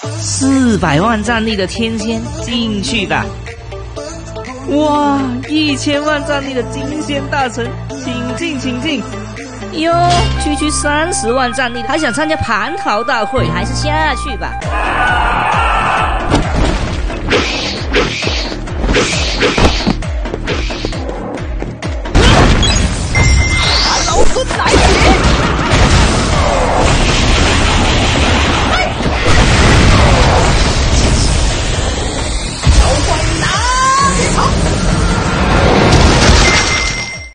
400万战力的天仙进去吧。哇，1000万战力的金仙大臣，请进请进。哟，区30万战力，还想参加蟠桃大会，还是下去吧。